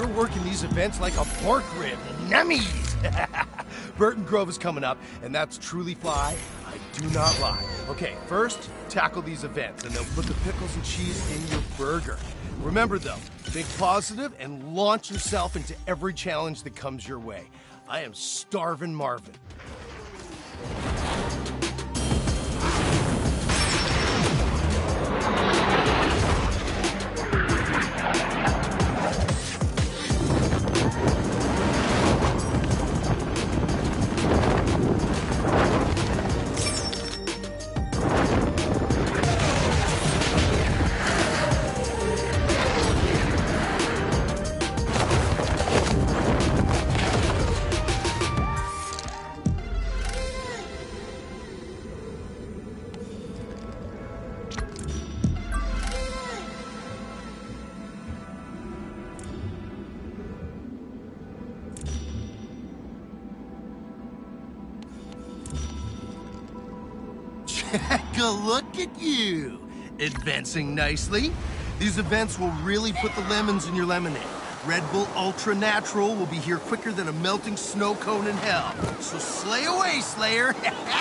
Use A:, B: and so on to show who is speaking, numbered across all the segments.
A: working these events like a pork rib. Nummies! Burton Grove is coming up, and that's truly fly. I do not lie. Okay, first, tackle these events, and they'll put the pickles and cheese in your burger. Remember, though, think positive and launch yourself into every challenge that comes your way. I am Starvin' Marvin. Take a look at you, advancing nicely. These events will really put the lemons in your lemonade. Red Bull Ultra Natural will be here quicker than a melting snow cone in hell. So slay away, Slayer!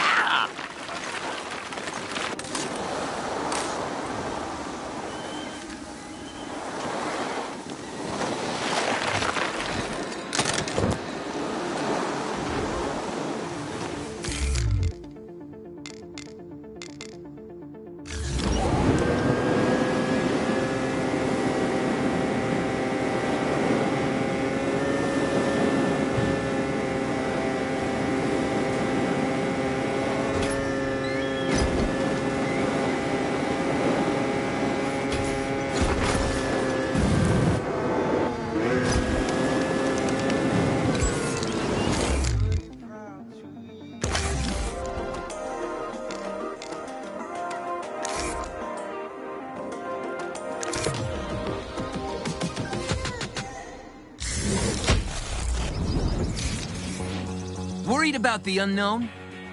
B: Worried about the unknown?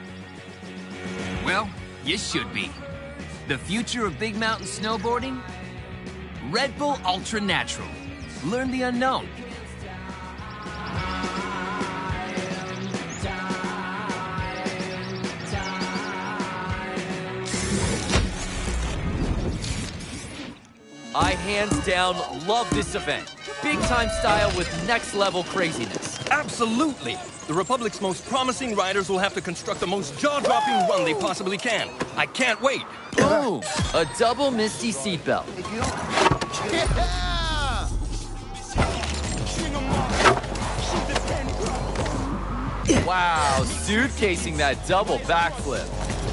B: Well, you should be. The future of big mountain snowboarding? Red Bull Ultra Natural. Learn the unknown.
C: I hands down love this event. Big time style with next level craziness.
D: Absolutely! The Republic's most promising riders will have to construct the most jaw-dropping run they possibly can. I can't wait!
C: Boom! A double Misty seatbelt. Wow, suitcasing that double backflip.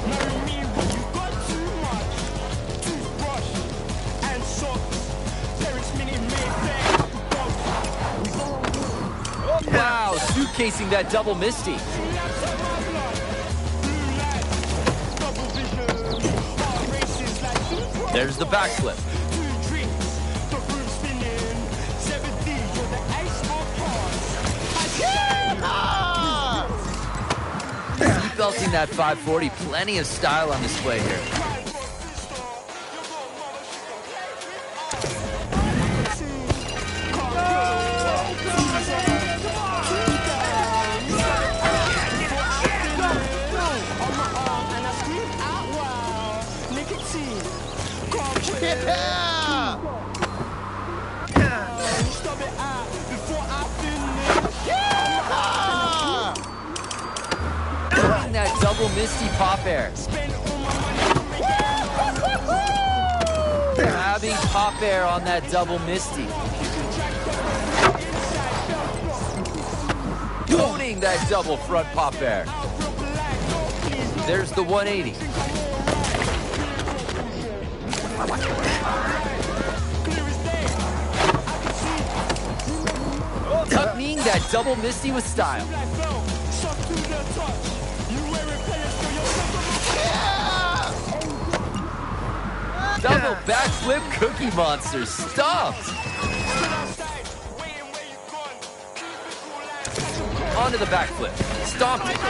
C: Wow, suitcasing that double Misty. There's the backflip. Seatbelting that 540, plenty of style on display here. That double Misty pop air. Grabbing pop air on that double Misty. Owning that double front pop air. There's the 180. Tucking that double Misty with style. Double backflip Cookie Monster stomped. Onto the backflip. Stomped it.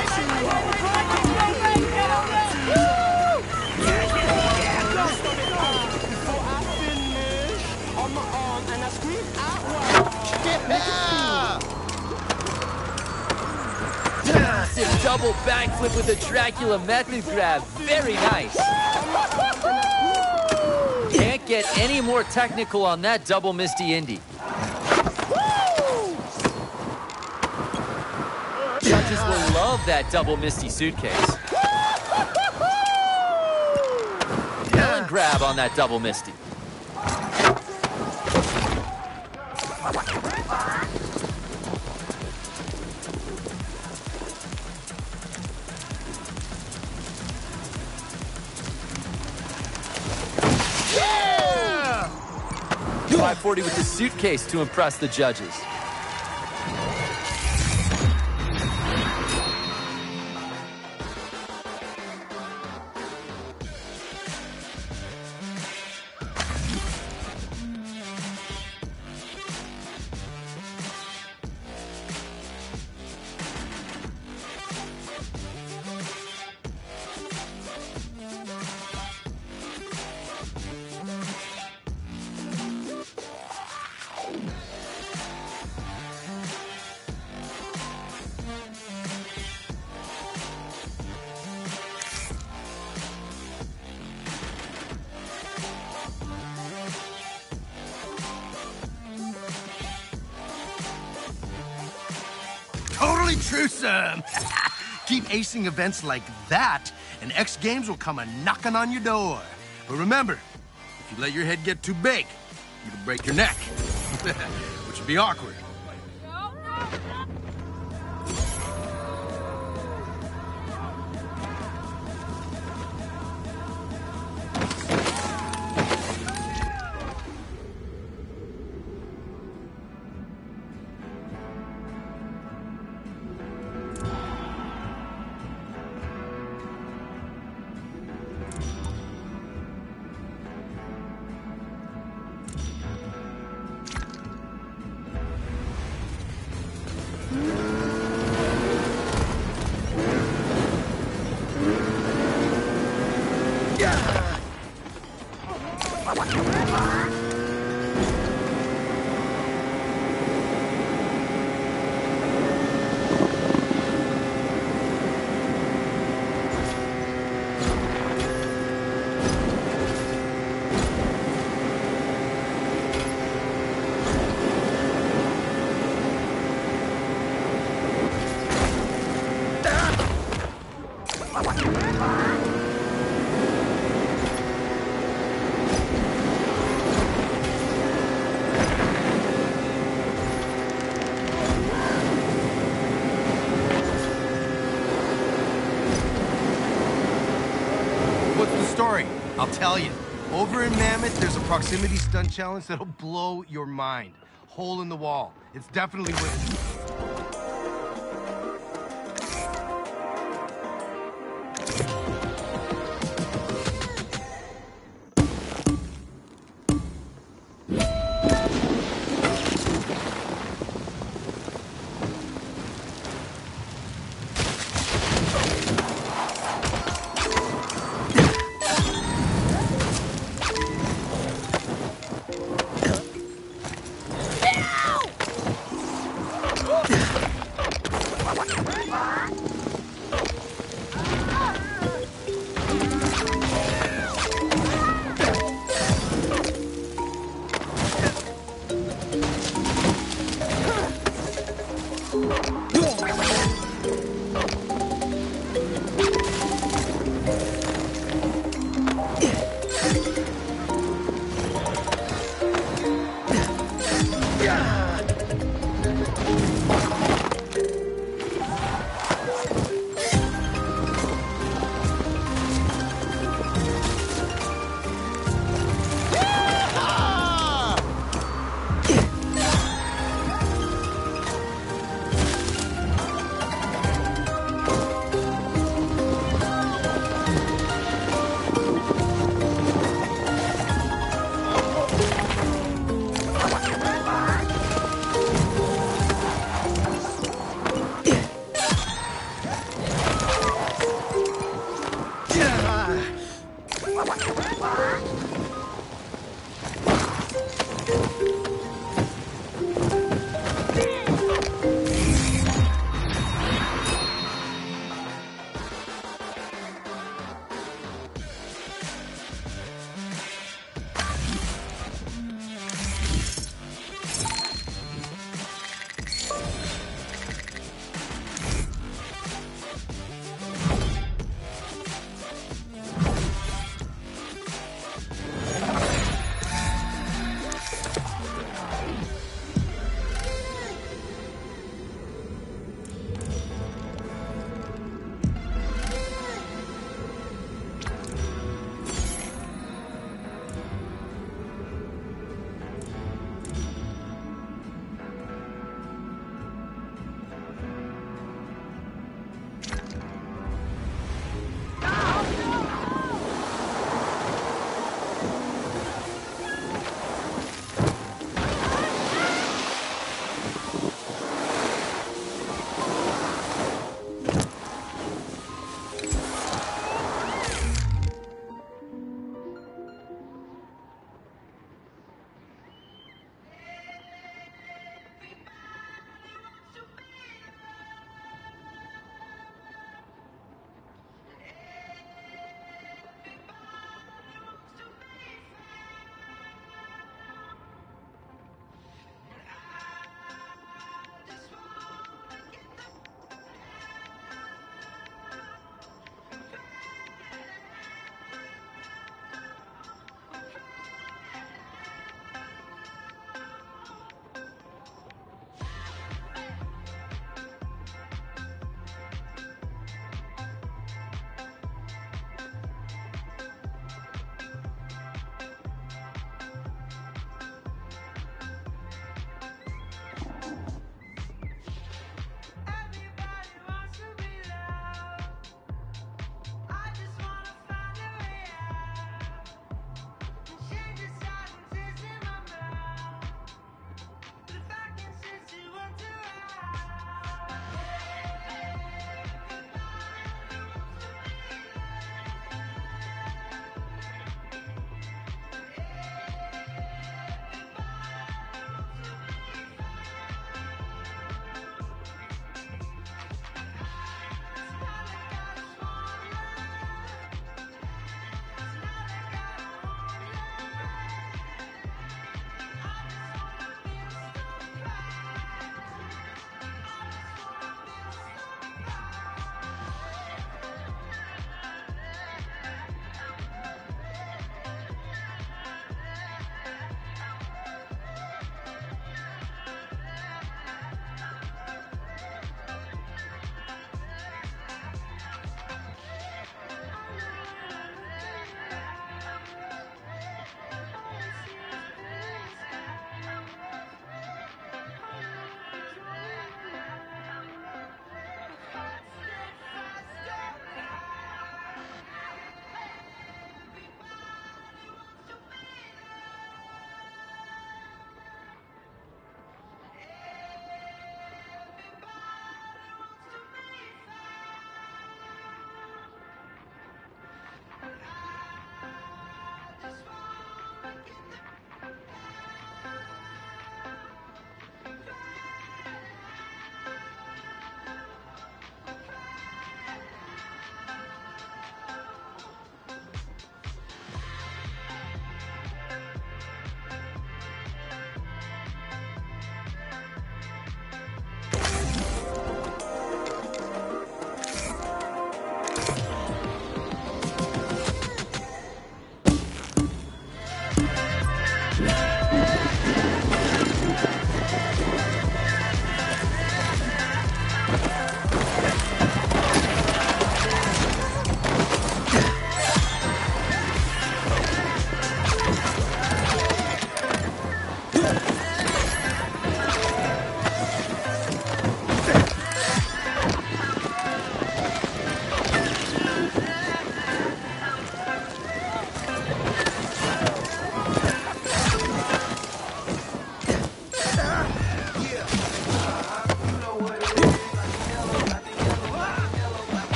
C: double backflip with a Dracula method grab. Very nice. Can't get any more technical on that double Misty Indy. Judges will love that double Misty suitcase. Ellen grab on that double Misty.
A: Yeah!
C: 540 with the suitcase to impress the judges.
A: Totally true, Sam. Keep acing events like that, and X Games will come a-knocking on your door. But remember, if you let your head get too big, you can break your neck, which would be awkward. What's the story? I'll tell you. Over in Mammoth, there's a proximity stunt challenge that'll blow your mind. Hole in the wall. It's definitely worth it.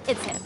E: It's him.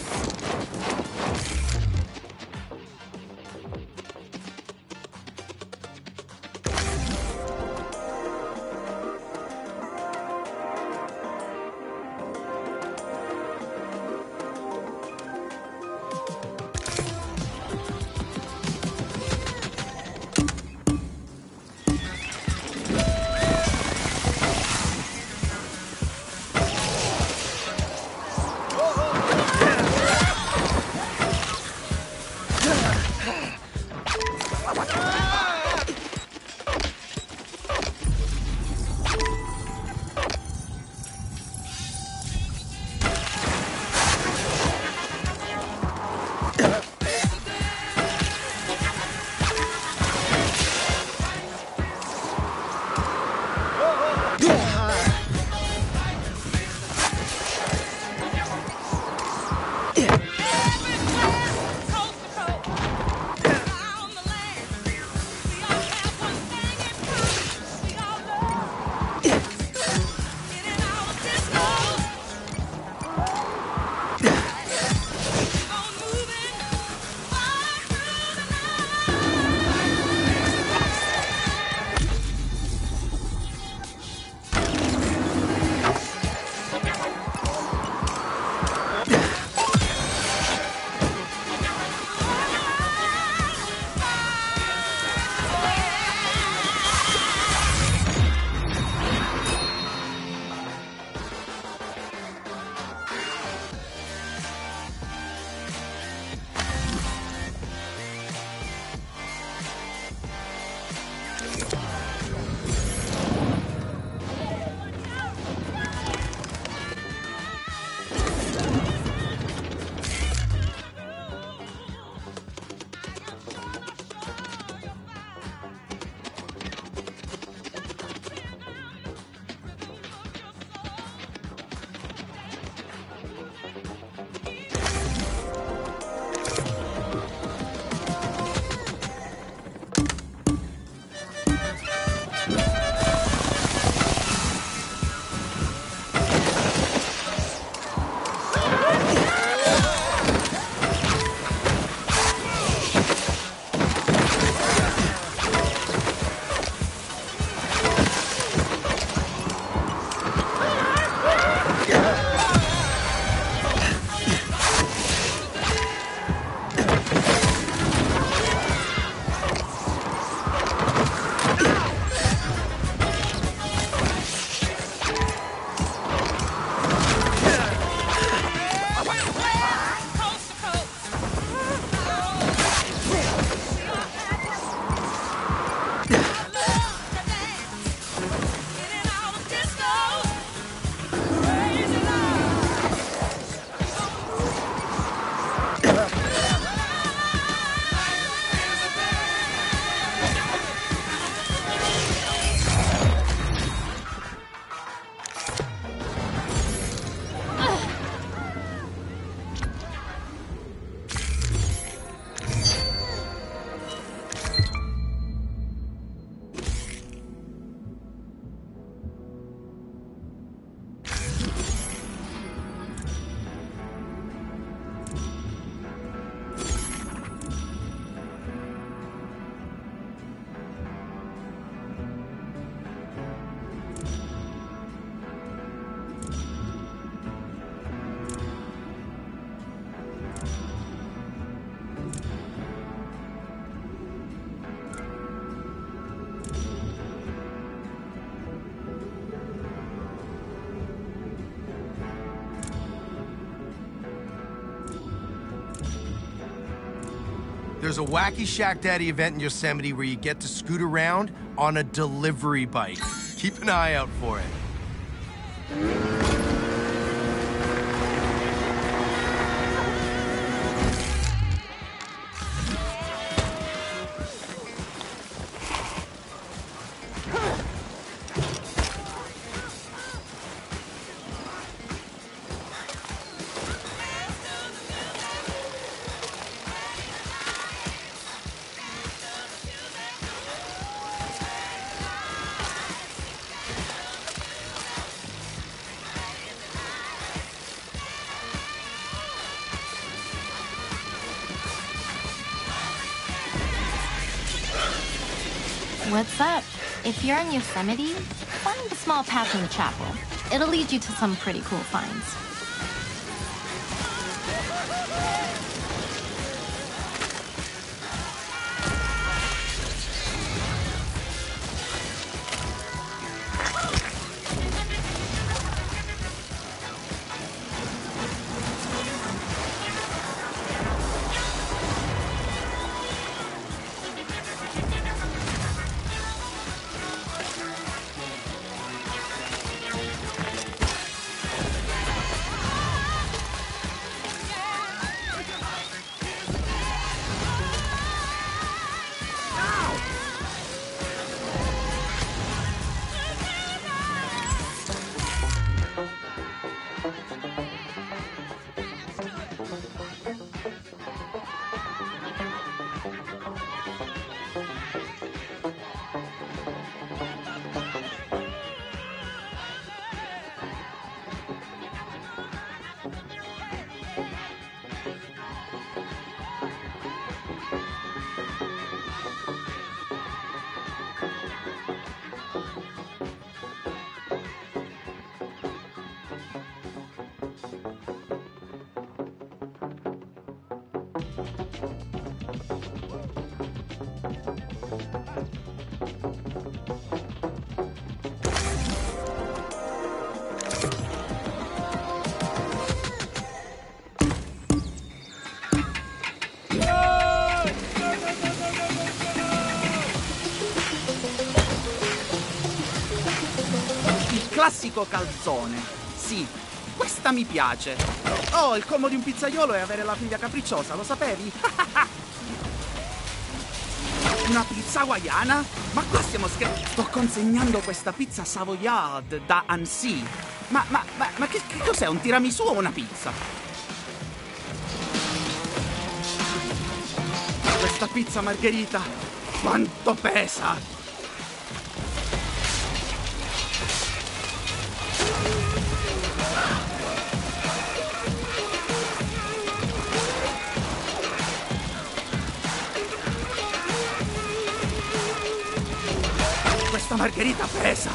A: There's a wacky Shack Daddy event in Yosemite where you get to scoot around on a delivery bike. Keep an eye out for it.
E: What's up? If you're in Yosemite, find a small path in the chapel. It'll lead you to some pretty cool finds.
F: Classico calzone. Sì, questa mi piace. Oh, il combo di un pizzaiolo è avere la figlia capricciosa, lo sapevi? Una pizza hawaiana? Ma qua stiamo scherzando. Sto consegnando questa pizza Savoyard da Annecy. Ma che cos'è? Un tiramisù o una pizza? Questa pizza margherita, quanto pesa! Questa margherita pesa!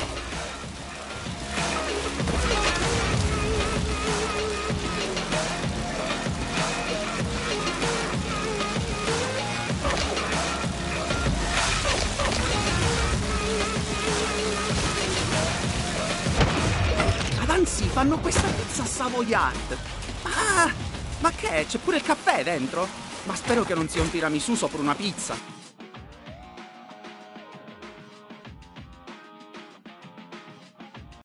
F: Ad Annecy fanno questa pizza Savoyard! Ma che è? C'è pure il caffè dentro? Ma spero che non sia un tiramisù sopra una pizza!